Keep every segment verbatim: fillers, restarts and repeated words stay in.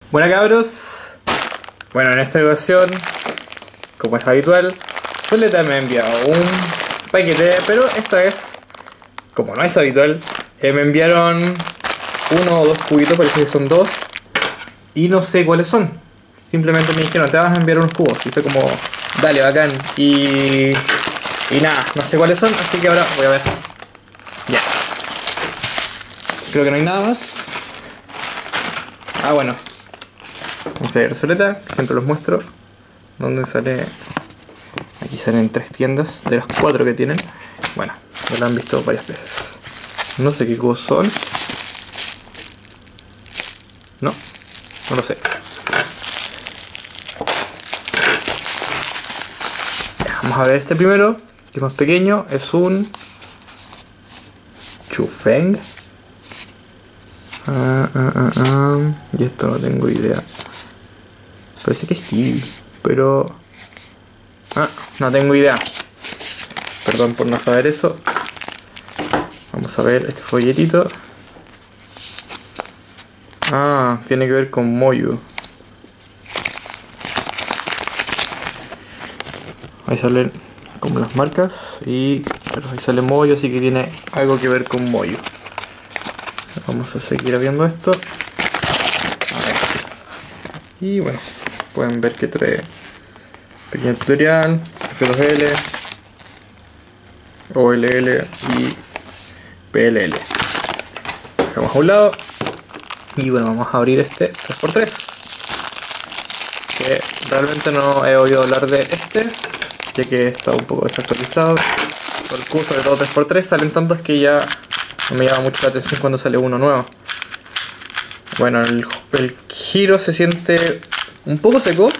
Buena cabros. Bueno, en esta ocasión, como es habitual, Soleta me ha enviado un paquete, pero esta vez, como no es habitual, eh, me enviaron uno o dos cubitos, parece que son dos, y no sé cuáles son. Simplemente me dijeron, te vas a enviar unos cubos, y fue como, dale, bacán, y... y nada, no sé cuáles son, así que ahora voy a ver. Ya. Creo que no hay nada más. Ah, bueno. Vamos a ver Soleta, siempre los muestro. Donde sale... Aquí salen tres tiendas de las cuatro que tienen. Bueno, ya lo han visto varias veces. No sé qué cubos son. No, no lo sé. Ya, vamos a ver este primero, que es más pequeño. Es un... Chufeng. Ah, ah, ah, ah. Y esto no tengo idea. Parece que es kiwi, pero... Ah, no tengo idea. Perdón por no saber eso. Vamos a ver este folletito. Ah, tiene que ver con Moyu. Ahí salen como las marcas. Y pero ahí sale Moyu, así que tiene algo que ver con Moyu. Vamos a seguir viendo esto. A ver. Y bueno, pueden ver que trae pequeño tutorial, F dos L, O L L y P L L. Dejamos a un lado. Y bueno, vamos a abrir este tres por tres. Que realmente no he oído hablar de este, ya que está un poco desactualizado. Por el curso de todo tres por tres salen tantos que ya no me llama mucho la atención cuando sale uno nuevo. Bueno, el, el giro se siente un poco seco,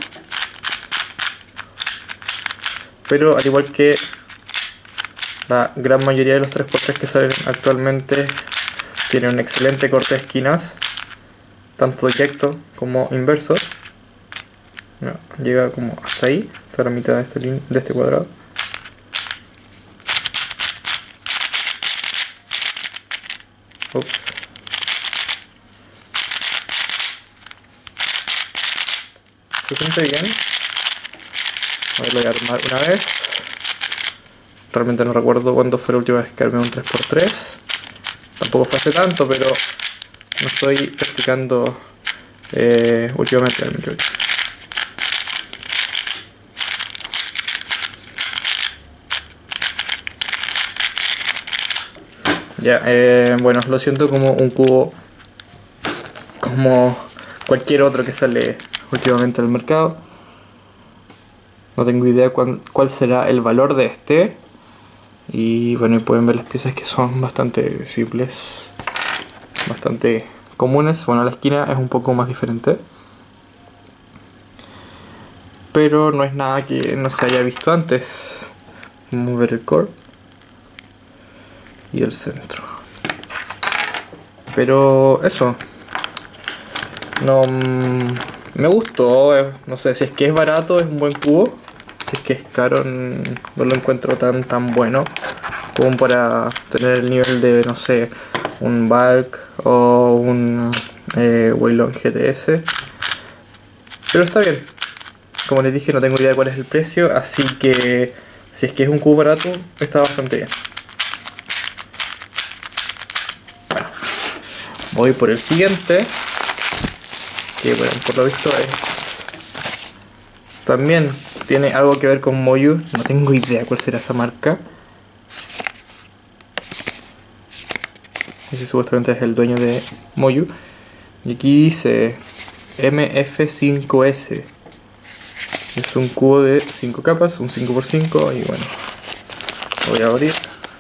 pero al igual que la gran mayoría de los tres por tres que salen actualmente, tiene un excelente corte de esquinas, tanto directo como inverso. No, llega como hasta ahí, hasta la mitad de este, de este cuadrado. Ups. Se siente bien. A ver, lo voy a armar una vez. Realmente no recuerdo cuándo fue la última vez que armé un tres por tres. Tampoco fue hace tanto, pero no estoy practicando eh, últimamente el micro. Ya, eh, bueno, lo siento como un cubo como cualquier otro que sale últimamente al mercado. No tengo idea cuál, cuál será el valor de este. Y bueno, pueden ver las piezas que son bastante simples, bastante comunes. Bueno, la esquina es un poco más diferente, pero no es nada que no se haya visto antes. Vamos a ver el core y el centro. Pero eso, no mmm, me gustó. eh, no sé, si es que es barato es un buen cubo. Si es que es caro no lo encuentro tan tan bueno como para tener el nivel de, no sé, un Bulk o un eh, Weilong G T S. Pero está bien. Como les dije, no tengo idea de cuál es el precio, así que si es que es un cubo barato está bastante bien. Bueno, voy por el siguiente, que bueno, por lo visto es... también tiene algo que ver con Moyu. No tengo idea cuál será esa marca. Ese supuestamente es el dueño de Moyu. Y aquí dice M F cinco S. Es un cubo de cinco capas, un cinco por cinco. Y bueno, lo voy a abrir.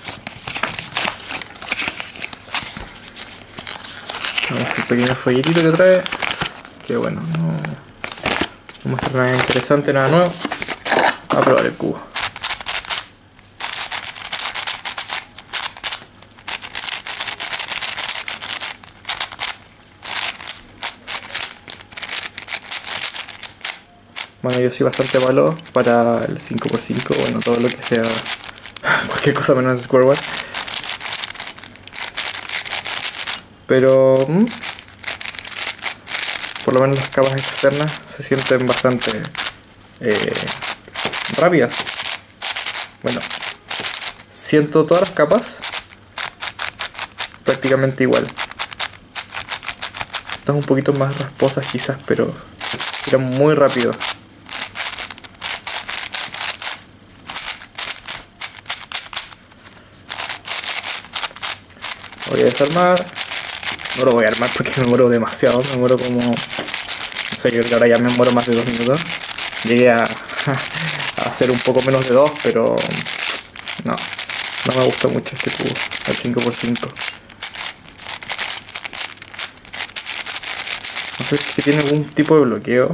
Vamos a el pequeño folletito que trae. Que bueno, no, no muestra nada interesante, nada nuevo. A probar el cubo. Bueno, yo soy bastante malo para el cinco por cinco, bueno, todo lo que sea cualquier cosa menos Square One. Pero... ¿hmm? por lo menos las capas externas se sienten bastante eh, rápidas. Bueno, siento todas las capas prácticamente igual. Estas un poquito más rasposas quizás, pero eran muy rápido. Voy a desarmar. No lo voy a armar porque me muero demasiado. Me muero como... No sé, yo creo que ahora ya me muero más de dos minutos. Llegué a, a hacer un poco menos de dos, pero... No, no me gusta mucho este cubo, el cinco por cinco. No sé si tiene algún tipo de bloqueo.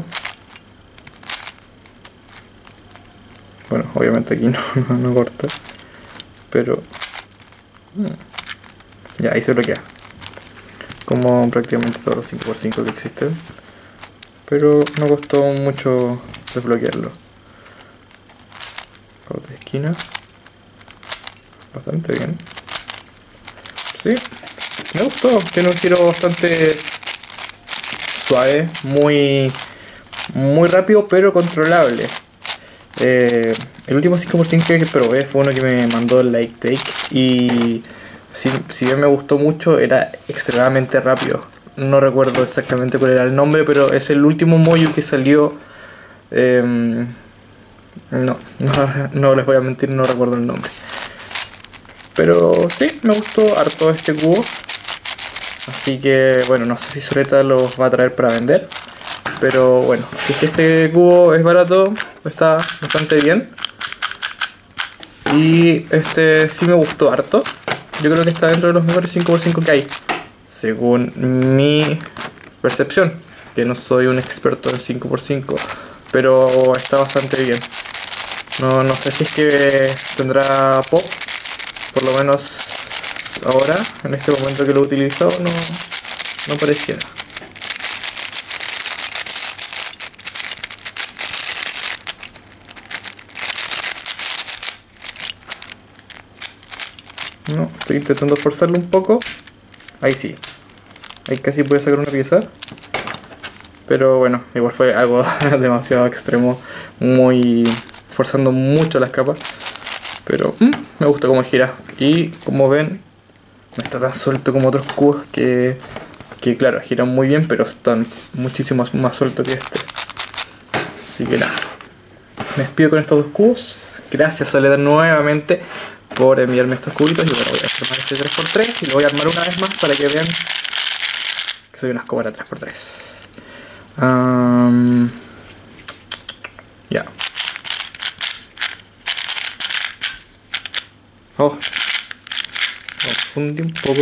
Bueno, obviamente aquí no, no, no corta. Pero... Ya, ahí se bloquea. Como prácticamente todos los cinco por cinco que existen. Pero no costó mucho desbloquearlo. Corte de esquina. Bastante bien. Sí, me gustó. Tiene un giro bastante suave. Muy, muy rápido pero controlable. Eh, el último cinco por cinco que probé fue uno que me mandó el Like Take. Y... Si, si bien me gustó mucho, era extremadamente rápido. No recuerdo exactamente cuál era el nombre, pero es el último Moyu que salió. Eh, no, no, no les voy a mentir, no recuerdo el nombre. Pero sí, me gustó harto este cubo. Así que bueno, no sé si Soleta los va a traer para vender. Pero bueno, si es que este cubo es barato, está bastante bien. Y este sí me gustó harto. Yo creo que está dentro de los mejores cinco por cinco que hay, según mi percepción, que no soy un experto en cinco por cinco, pero está bastante bien. No, no sé si es que tendrá pop, por lo menos ahora, en este momento que lo he utilizado, no, no pareciera. No, estoy intentando forzarlo un poco. Ahí sí. Ahí casi pude sacar una pieza. Pero bueno, igual fue algo demasiado extremo. Muy... forzando mucho las capas. Pero mmm, me gusta cómo gira. Y como ven, no está tan suelto como otros cubos que... Que claro, giran muy bien, pero están muchísimo más sueltos que este. Así que nada. Me despido con estos dos cubos. Gracias, Soledad, nuevamente por enviarme estos cubitos. Y bueno, voy a armar este tres por tres y lo voy a armar una vez más para que vean que soy una escoba tres por tres. Um, ya. Oh, confundí un poco.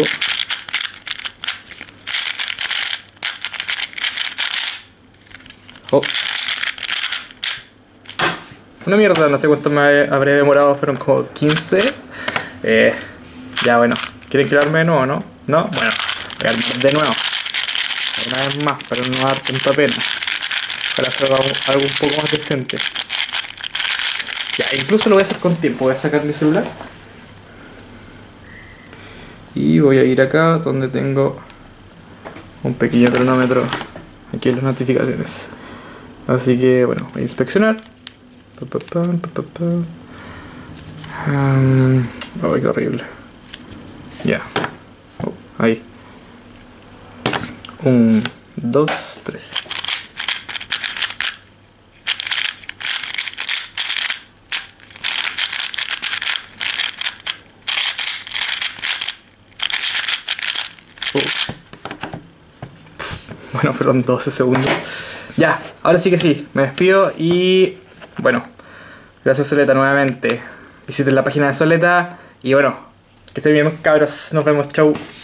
Oh. Una mierda, no sé cuánto me habré demorado, fueron como quince. Eh, ya bueno, ¿quieren que lo arme de nuevo, no? ¿No? Bueno, voy a armar de nuevo. Una vez más, para no dar tanta pena. Para hacer algo, algo un poco más decente. Ya, incluso lo voy a hacer con tiempo. Voy a sacar mi celular. Y voy a ir acá donde tengo un pequeño cronómetro. Aquí en las notificaciones. Así que bueno, voy a inspeccionar. Pa, pa, pa, pa, pa, pa. Um, oh, qué horrible. Ya. Oh, ahí. Un, dos, tres. Oh. Bueno, fueron doce segundos. Ya, ahora sí que sí, me despido y bueno, gracias Soleta nuevamente. Visiten la página de Soleta y bueno, que estén bien cabros, nos vemos, chau.